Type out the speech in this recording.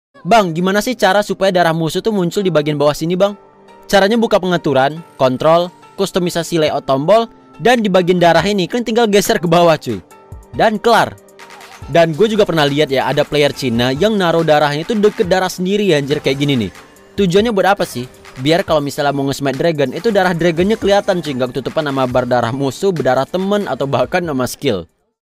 Bang, gimana sih cara supaya darah musuh tuh muncul di bagian bawah sini bang? Caranya buka pengaturan, kontrol, kustomisasi layout tombol, dan di bagian darah ini kalian tinggal geser ke bawah cuy. Dan kelar. Dan gue juga pernah lihat ya, ada player Cina yang naruh darahnya itu deket darah sendiri anjir, kayak gini nih. Tujuannya buat apa sih? Biar kalau misalnya mau nge-smite dragon, itu darah dragonnya kelihatan cuy, nggak ketutupan sama bar darah musuh, berdarah temen, atau bahkan nama skill.